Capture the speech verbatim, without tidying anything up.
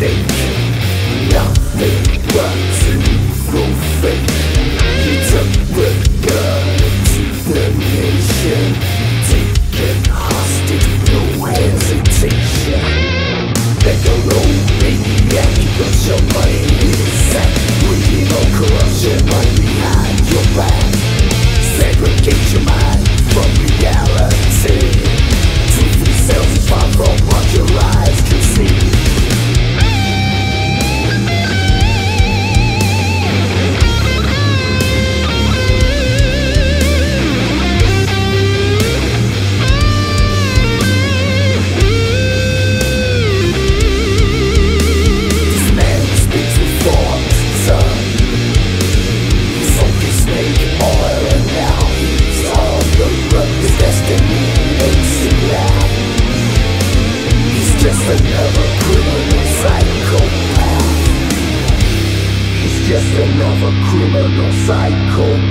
Nothing but to grow fake. You took the gun to the nation, taken hostage, no hesitation. Like a low maniac, you got your money in his sack, breathing on corruption right behind your back. Segregate your mind from reality. Truth yourself far from what your eyes can see. Another criminal psychopath. He's just another criminal psychopath.